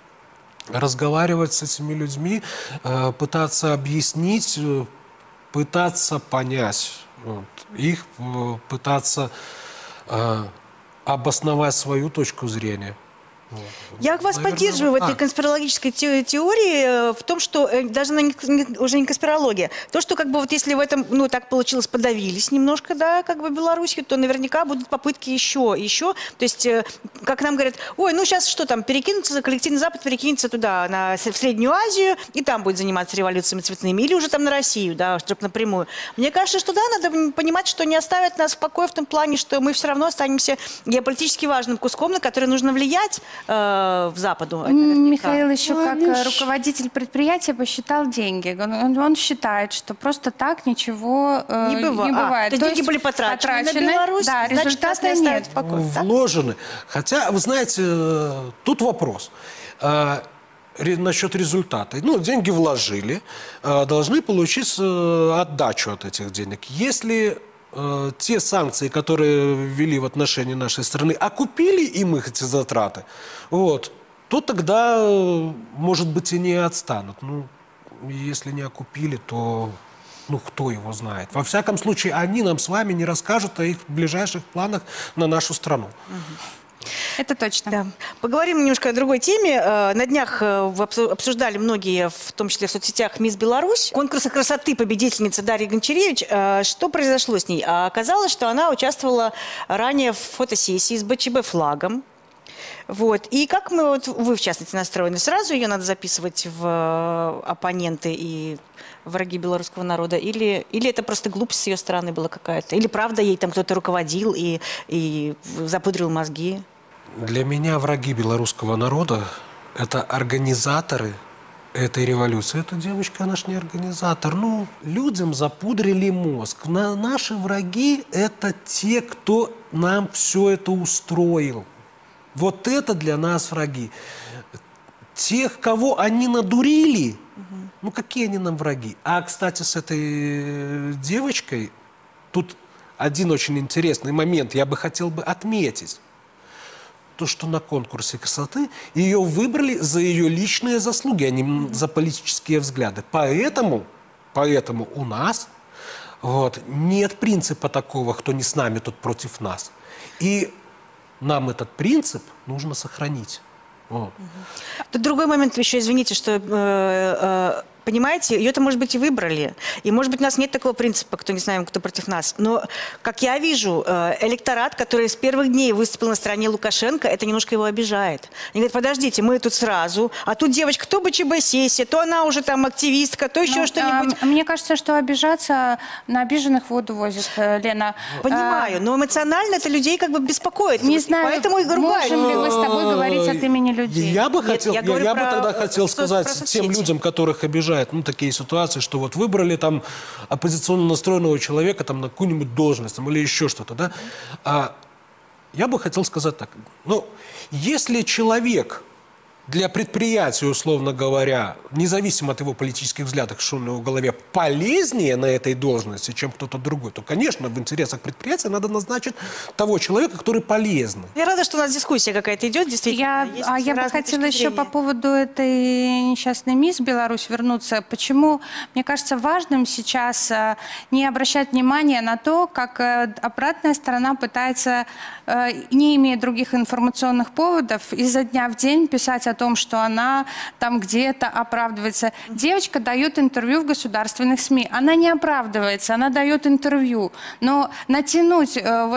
с этими людьми, пытаться объяснить, пытаться понять вот, их, пытаться обосновать свою точку зрения. Я вас поддерживаю в этой конспирологической теории, в том, что даже уже не конспирология. То, что как бы вот если в этом, ну, так получилось, подавились немножко, да, как бы Белоруссию, то наверняка будут попытки еще. То есть, как нам говорят, ой, ну сейчас что там, перекинуться, коллективный Запад перекинется туда, в Среднюю Азию, и там будет заниматься революциями цветными, или уже там на Россию, да, чтобы напрямую. Мне кажется, что да, надо понимать, что не оставят нас в покое в том плане, что мы все равно останемся геополитически важным куском, на который нужно влиять в Западу. Михаил еще как руководитель предприятия посчитал деньги. Он считает, что просто так ничего не бывает. То деньги были потрачены на Беларусь, да, значит, нас не оставят в покое. Вложены. Хотя, вы знаете, тут вопрос. Насчет результата. Ну, деньги вложили, должны получить отдачу от этих денег. Если те санкции, которые ввели в отношении нашей страны, окупили им их эти затраты, вот, то тогда, может быть, и не отстанут. Ну, если не окупили, то ну, кто его знает. Во всяком случае, они нам с вами не расскажут о их ближайших планах на нашу страну. Это точно. Да. Поговорим немножко о другой теме. На днях обсуждали многие, в том числе в соцсетях, «Мисс Беларусь». Конкурса красоты победительницы Дарьи Гончаревич. Что произошло с ней? Оказалось, что она участвовала ранее в фотосессии с БЧБ флагом. Вот. И как вы, в частности, настроены? Сразу ее надо записывать в оппоненты и враги белорусского народа? Или это просто глупость с ее стороны была какая-то? Или правда ей там кто-то руководил и запудрил мозги? Для меня враги белорусского народа – это организаторы этой революции. Эта девочка, она ж не организатор. Ну, людям запудрили мозг. Наши враги – это те, кто нам все это устроил. Вот это для нас враги. Тех, кого они надурили, ну какие они нам враги? А, кстати, с этой девочкой тут один очень интересный момент я бы хотел отметить. То, что на конкурсе красоты ее выбрали за ее личные заслуги, а не за политические взгляды. Поэтому у нас нет принципа такого, кто не с нами, тот против нас. И нам этот принцип нужно сохранить. Вот. Тут другой момент еще, извините, что... Понимаете, ее-то, может быть, и выбрали. И, может быть, у нас нет такого принципа, кто не знаем, кто против нас. Но, как я вижу, электорат, который с первых дней выступил на стороне Лукашенко, это немножко его обижает. Они говорят, подождите, мы тут сразу, а тут девочка то БЧБ-сессия, то она уже там активистка, то еще что-нибудь. Мне кажется, что обижаться на обиженных воду возят, Лена. Понимаю, но эмоционально это людей как бы беспокоит. Не знаю, поэтому и ругают. можем ли мы с тобой говорить от имени людей? Я бы тогда хотел сказать тем людям, которых обижают, ну, такие ситуации, что вот выбрали там оппозиционно настроенного человека там на какую-нибудь должность там, или еще что-то, да. Я бы хотел сказать так. Ну, если человек для предприятия, условно говоря, независимо от его политических взглядов, что у него в голове, полезнее на этой должности, чем кто-то другой, то, конечно, в интересах предприятия надо назначить того человека, который полезный. Я рада, что у нас дискуссия какая-то идет, действительно. Я бы хотела еще по поводу этой несчастной мисс Беларусь вернуться. Почему, мне кажется, важным сейчас не обращать внимания на то, как обратная сторона пытается, не имея других информационных поводов, изо дня в день писать о том, что она там где-то оправдывается. Девочка дает интервью в государственных СМИ. Она не оправдывается, она дает интервью. Но натянуть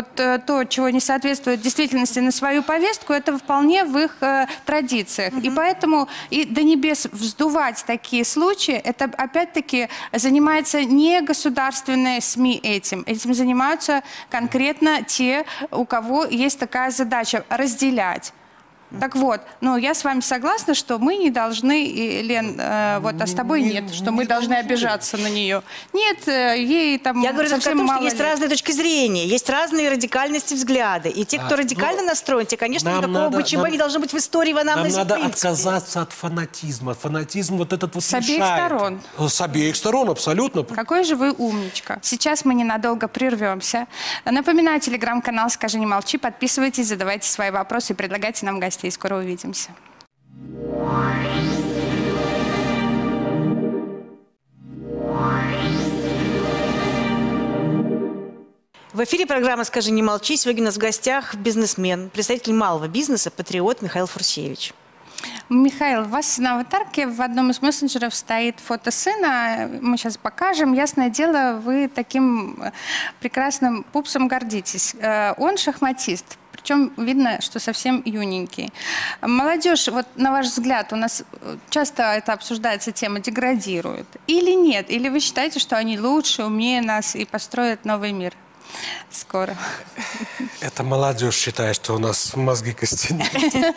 то, чего не соответствует действительности, на свою повестку, это вполне в их традициях. И поэтому и до небес вздувать такие случаи, это опять-таки занимается не государственные СМИ этим. Этим занимаются конкретно те, у кого есть такая задача – разделять. Так вот, ну, я с вами согласна, что мы не должны, Лен, а с тобой нет, что мы должны обижаться на нее. Нет, ей там я говорю совсем о том, мало что есть лет. разные точки зрения, есть разные радикальности взгляды. И те, кто радикально настроен, те, конечно, никакого БЧБ не должно быть в истории в анамнезе. Нам надо отказаться от фанатизма. Фанатизм вот этот вот с обеих сторон. С обеих сторон, абсолютно. Какой же вы умничка. Сейчас мы ненадолго прервемся. Напоминаю, телеграм-канал «Скажи, не молчи». Подписывайтесь, задавайте свои вопросы и предлагайте нам гостей. Скоро увидимся. В В эфире программа «Скажи, не молчи». Сегодня у нас в гостях бизнесмен, представитель малого бизнеса, патриот Михаил Фурсевич. Михаил, у вас на аватарке в одном из мессенджеров стоит фото сына. Мы сейчас покажем. Ясное дело, вы таким прекрасным пупсом гордитесь. Он шахматист. Причем видно, что совсем юненький. Молодежь, вот на ваш взгляд, у нас часто это обсуждается тема, деградирует. Или нет? Или вы считаете, что они лучше, умнее нас и построят новый мир? Скоро. Это молодежь считает, что у нас мозги костяные.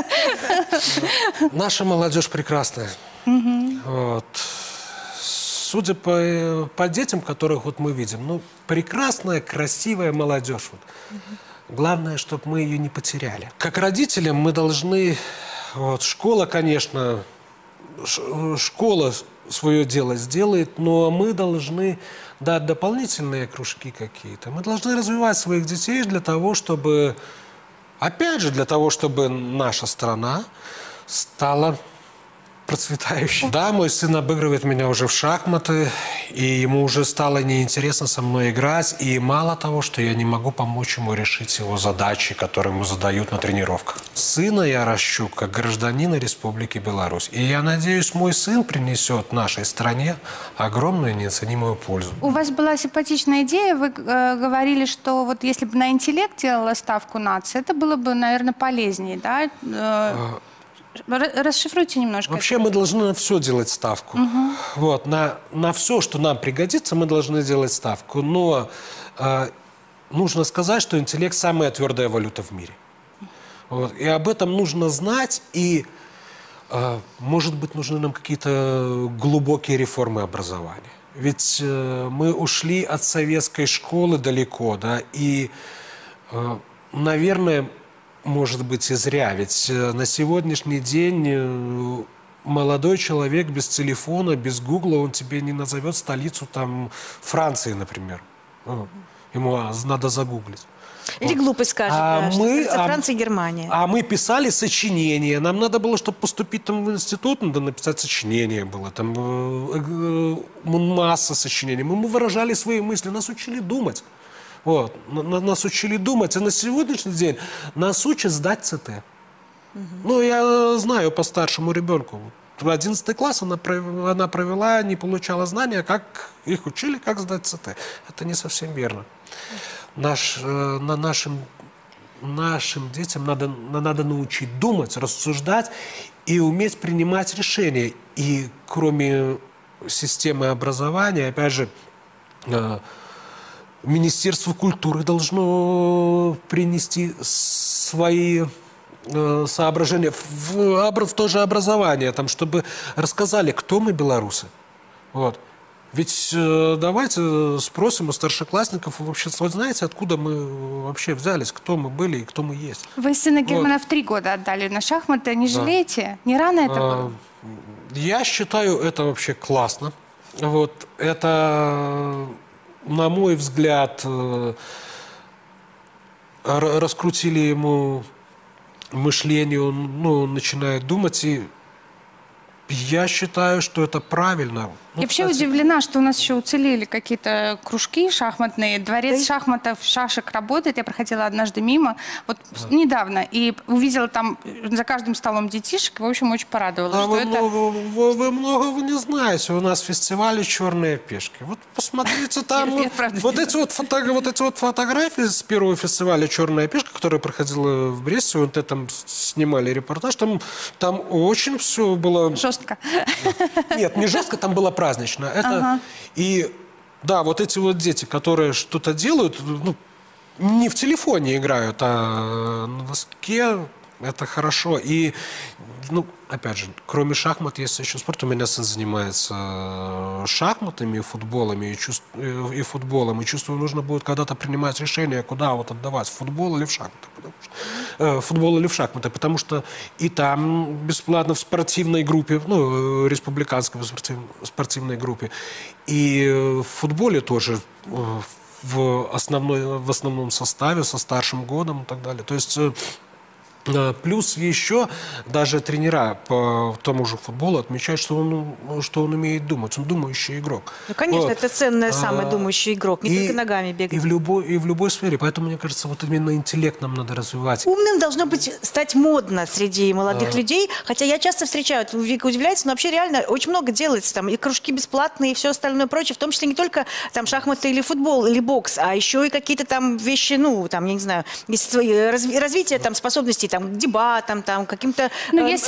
Наша молодежь прекрасная. Вот. Судя по детям, которых вот мы видим, ну, прекрасная, красивая молодежь. Вот. Главное, чтобы мы ее не потеряли. Как родителям мы должны... Вот, школа, конечно, школа свое дело сделает, но мы должны дать дополнительные кружки какие-то. Мы должны развивать своих детей для того, чтобы, опять же, для того, чтобы наша страна стала процветающей. Да, мой сын обыгрывает меня уже в шахматы, и ему уже стало неинтересно со мной играть. И мало того, что я не могу помочь ему решить его задачи, которые ему задают на тренировках. Сына я ращу как гражданина Республики Беларусь. И я надеюсь, мой сын принесет нашей стране огромную неоценимую пользу. У вас была симпатичная идея. Вы говорили, что вот если бы на интеллект делала ставку нации, это было бы, наверное, полезнее, да? Расшифруйте немножко. Вообще мы должны на все делать ставку. Вот, на все, что нам пригодится, мы должны делать ставку. Но нужно сказать, что интеллект – самая твердая валюта в мире. Вот, и об этом нужно знать. И, может быть, нужны нам какие-то глубокие реформы образования. Ведь мы ушли от советской школы далеко, да, и, наверное, может быть, и зря. Ведь на сегодняшний день молодой человек без телефона, без гугла, он тебе не назовет столицу там Франции, например. Ему надо загуглить. Или глупость скажет, Франция и Германия. А мы писали сочинения. Нам надо было, чтобы поступить там в институт, надо написать сочинение было. Там масса сочинений. Мы выражали свои мысли, нас учили думать. Вот. Нас учили думать, а на сегодняшний день нас учат сдать ЦТ. Ну, я знаю по старшему ребенку. В 11 класс она провела, не получала знания, как их учили, как сдать ЦТ. Это не совсем верно. Нашим детям надо научить думать, рассуждать и уметь принимать решения. И кроме системы образования, опять же, Министерство культуры должно принести свои соображения в то же образование, там, чтобы рассказали, кто мы, белорусы. Вот. Ведь давайте спросим у старшеклассников, вообще, вот знаете, откуда мы вообще взялись, кто мы были и кто мы есть. Вы сына Германа в 3 года отдали на шахматы, не жалеете? Не рано это было? Я считаю, это вообще классно. Вот. Это... На мой взгляд, раскрутили ему мышление, он начинает думать, и я считаю, что это правильно. Я вообще удивлена, что у нас еще уцелели какие-то кружки шахматные. Дворец шахматов, шашек работает. Я проходила однажды мимо, вот недавно, и увидела там за каждым столом детишек, и, в общем, очень порадовалась. Вы многого не знаете. У нас фестивали «Черные пешки». Вот посмотрите там. Вот эти вот фотографии с первого фестиваля «Черная пешка», которая проходила в Бресте, вот там снимали репортаж, там очень все было... Жестко. Нет, не жестко, там было празднично. Это и да, вот эти вот дети, которые что-то делают, не в телефоне играют, а на доске, это хорошо. И, опять же, кроме шахмат есть еще спорт. У меня сын занимается шахматами, футболом, и чувствую, нужно будет когда-то принимать решение, куда вот отдавать, футбол или в шахматы. Потому что и там бесплатно в спортивной группе, республиканской спортивной группе, и в футболе тоже в основном составе, со старшим годом и так далее. То есть Плюс еще даже тренера по тому же футболу отмечают, что он умеет думать. Он думающий игрок. Ну, конечно, это ценный самый думающий игрок. Не только ногами бегать. И в любой сфере. Поэтому, мне кажется, вот именно интеллект нам надо развивать. Умным должно быть стать модно среди молодых людей. Хотя я часто встречаю, Вика удивляется, но вообще реально очень много делается. Там и кружки бесплатные, и все остальное прочее. В том числе не только там шахматы или футбол, или бокс, а еще и какие-то там вещи, ну, там, я не знаю, развитие там способностей там, к дебатам, там, каким-то... Ну, есть,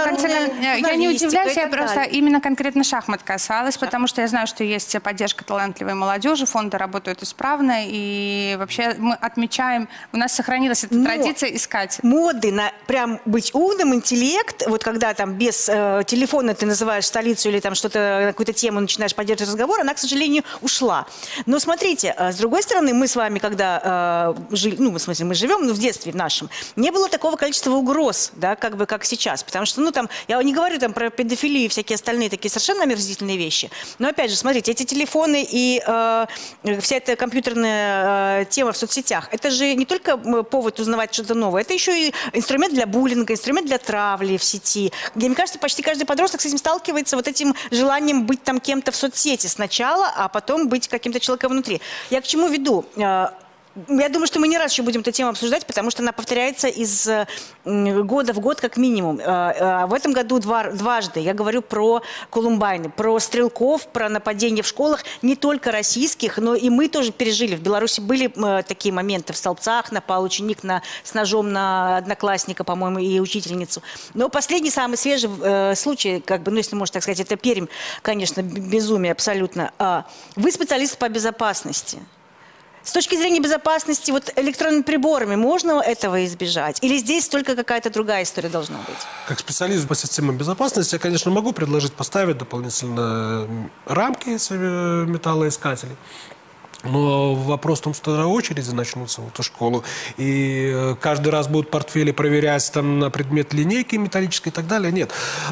я не удивляюсь, я просто именно конкретно шахмат касалась, потому что я знаю, что есть поддержка талантливой молодежи, фонды работают исправно, и вообще мы отмечаем, у нас сохранилась эта традиция искать. Моды на прям быть умным, интеллект, вот когда там без телефона ты называешь столицу или там что-то, какую-то тему начинаешь поддерживать разговор, она, к сожалению, ушла. Но смотрите, с другой стороны, мы с вами, когда жили, ну, в смысле, мы живем, ну, в детстве в нашем, не было такого количества угроз, да, как бы как сейчас. Потому что, ну, там, я не говорю там про педофилию и всякие остальные такие совершенно омерзительные вещи. Но, опять же, смотрите, эти телефоны и вся эта компьютерная тема в соцсетях, это же не только повод узнавать что-то новое, это еще и инструмент для буллинга, инструмент для травли в сети. Мне кажется, почти каждый подросток с этим сталкивается, вот этим желанием быть там кем-то в соцсети сначала, а потом быть каким-то человеком внутри. Я к чему веду? Я думаю, что мы не раз еще будем эту тему обсуждать, потому что она повторяется из года в год как минимум. В этом году дважды я говорю про Колумбайны, про стрелков, про нападения в школах, не только российских, но и мы тоже пережили. В Беларуси были такие моменты. В Столбцах напал ученик с ножом на одноклассника, по-моему, и учительницу. Но последний, самый свежий случай, как бы, ну, если можно так сказать, это Пермь, конечно, безумие абсолютно. Вы специалист по безопасности. С точки зрения безопасности, вот электронными приборами можно этого избежать? Или здесь только какая-то другая история должна быть? Как специалист по системам безопасности, я, конечно, могу предложить поставить дополнительно рамки металлоискателей. Но вопрос в том, что очереди начнутся в эту школу, и каждый раз будут портфели проверять там, на предмет линейки металлической и так далее. Нет.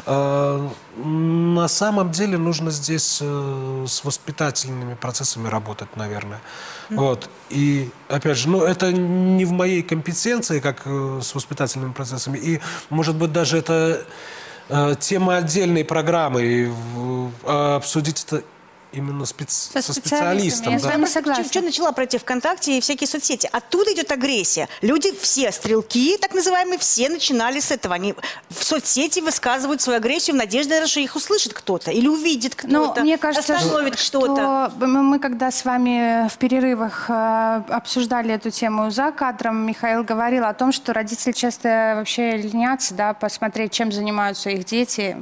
На самом деле нужно здесь с воспитательными процессами работать, наверное. Вот. И, опять же, ну, это не в моей компетенции, как с воспитательными процессами. И, может быть, даже это тема отдельной программы. И обсудить это именно со специалистом. Я с вами согласна. Что начала пройти ВКонтакте и всякие соцсети? Оттуда идет агрессия. Люди все, стрелки, так называемые, все начинали с этого. Они в соцсети высказывают свою агрессию в надежде, что их услышит кто-то или увидит кто-то, мне кажется, остановит что-то. Мы когда с вами в перерывах обсуждали эту тему за кадром, Михаил говорил о том, что родители часто вообще ленятся, да, посмотреть, чем занимаются их дети.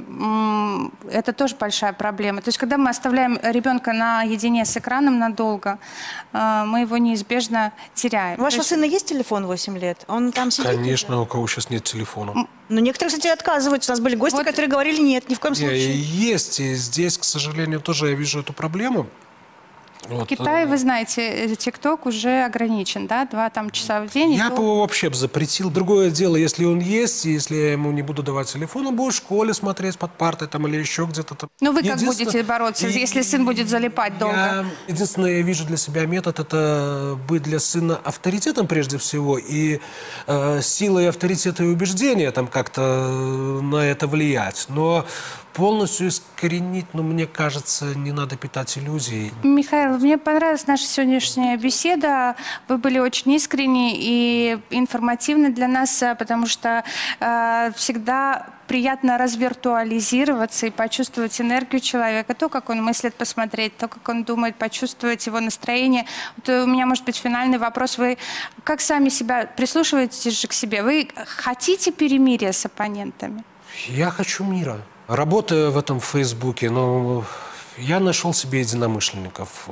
Это тоже большая проблема. То есть, когда мы оставляем ребенка наедине с экраном надолго, мы его неизбежно теряем. У вашего сына есть телефон 8 лет? Он там сидит? Конечно, у кого сейчас нет телефона. Но некоторые, кстати, отказываются. У нас были гости, которые говорили, нет, ни в коем случае. Есть, и здесь, к сожалению, тоже я вижу эту проблему. В Китае, вы знаете, ТикТок уже ограничен, да, 2 часа в день. Я бы его вообще запретил. Другое дело, если он есть, если я ему не буду давать телефон, он будет в школе смотреть под партой там, или еще где-то там. Ну вы как будете бороться, если сын будет залипать долго? Единственное, я вижу для себя метод, это быть для сына авторитетом прежде всего, и силой авторитета и убеждения там как-то на это влиять. Но полностью искоренить, мне кажется, не надо питать иллюзий. Михаил, мне понравилась наша сегодняшняя беседа. Вы были очень искренни и информативны для нас, потому что всегда приятно развиртуализироваться и почувствовать энергию человека, то, как он мыслит, посмотреть, то, как он думает, почувствовать его настроение. Вот у меня, может быть, финальный вопрос. Вы как сами себя прислушиваетесь же к себе? Вы хотите перемирия с оппонентами? Я хочу мира. Работая в этом Фейсбуке, я нашел себе единомышленников.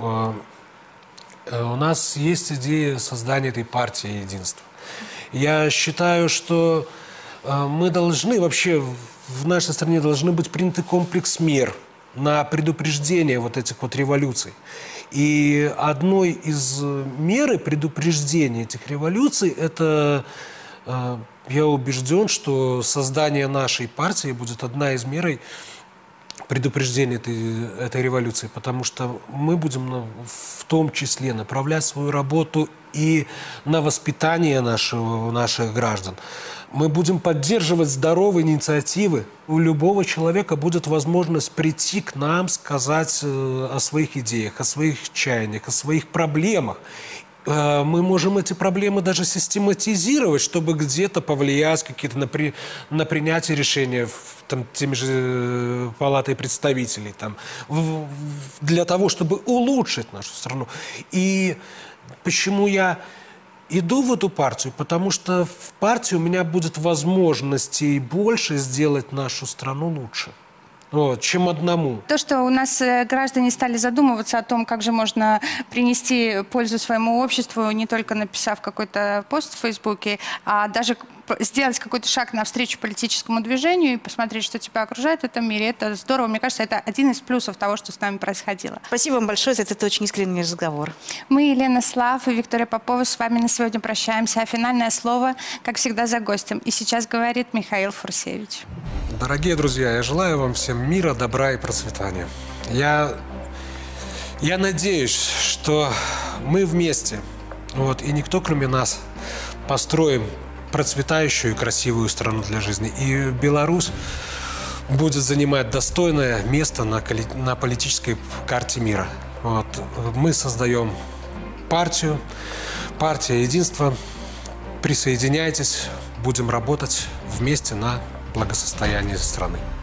У нас есть идея создания этой партии единства. Я считаю, что мы должны, вообще в нашей стране должны быть приняты комплекс мер на предупреждение вот этих вот революций. И одной из мер предупреждения этих революций это... Я убежден, что создание нашей партии будет одна из мер предупреждения этой революции, потому что мы будем в том числе направлять свою работу и на воспитание наших граждан. Мы будем поддерживать здоровые инициативы. У любого человека будет возможность прийти к нам, сказать о своих идеях, о своих чаяниях, о своих проблемах. Мы можем эти проблемы даже систематизировать, чтобы где-то повлиять на принятие решения теми же палатой представителей, для того, чтобы улучшить нашу страну. И почему я иду в эту партию? Потому что в партии у меня будет возможностей больше сделать нашу страну лучше. Чем одному. То, что у нас граждане стали задумываться о том, как же можно принести пользу своему обществу, не только написав какой-то пост в Фейсбуке, а даже сделать какой-то шаг навстречу политическому движению и посмотреть, что тебя окружает в этом мире. Это здорово. Мне кажется, это один из плюсов того, что с нами происходило. Спасибо вам большое за этот очень искренний разговор. Мы, Елена Слав и Виктория Попова, с вами на сегодня прощаемся. А финальное слово, как всегда, за гостем. И сейчас говорит Михаил Фурсевич. Dорогие друзья, я желаю вам всем мира, добра и процветания. Я надеюсь, что мы вместе, и никто, кроме нас, построим процветающую и красивую страну для жизни. И Беларусь будет занимать достойное место на политической карте мира. Мы создаем партия единства. Присоединяйтесь, будем работать вместе на благосостояние страны.